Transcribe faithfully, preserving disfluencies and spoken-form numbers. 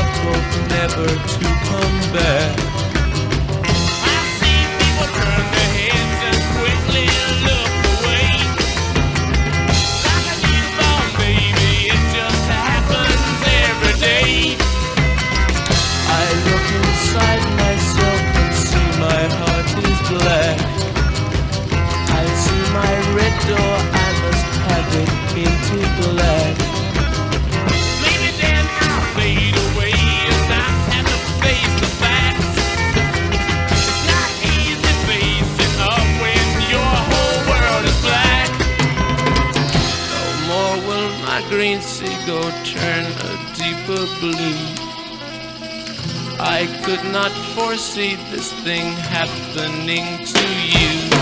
left hope never to come back. I see people turn their heads and quickly look away. Like a newborn baby, it just happens every day. I look inside myself and see my heart is black. I see my red door, I must have it painted black. Maybe then I'll fade away and not have to face the facts. It's not easy facing up when your whole world is black. No more will my green seagull turn a deeper blue. I could not foresee this thing happening to you.